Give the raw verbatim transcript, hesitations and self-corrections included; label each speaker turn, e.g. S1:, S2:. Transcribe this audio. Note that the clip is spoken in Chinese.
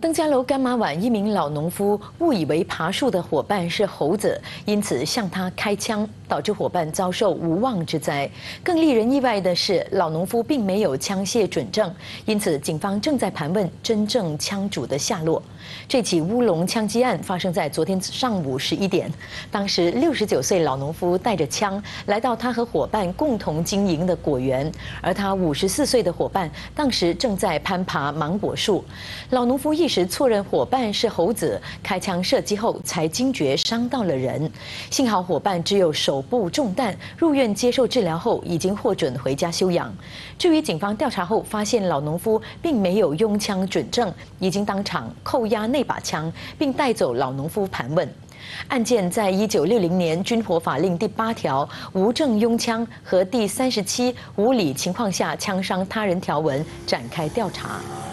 S1: 登嘉楼干妈湾一名老农夫误以为爬树的伙伴是猴子，因此向他开枪，导致伙伴遭受无妄之灾。更令人意外的是，老农夫并没有枪械准证，因此警方正在盘问真正枪主的下落。这起乌龙枪击案发生在昨天上午十一点，当时六十九岁老农夫带着枪来到他和伙伴共同经营的果园，而他五十四岁的伙伴当时正在攀爬芒果树。老农夫一时错认伙伴是猴子，开枪射击后才惊觉伤到了人。幸好伙伴只有手部中弹，入院接受治疗后已经获准回家休养。至于警方调查后发现老农夫并没有拥枪准证，已经当场扣押那把枪，并带走老农夫盘问。案件在一九六零年军火法令第八条无证拥枪和第三十七无理情况下枪伤他人条文展开调查。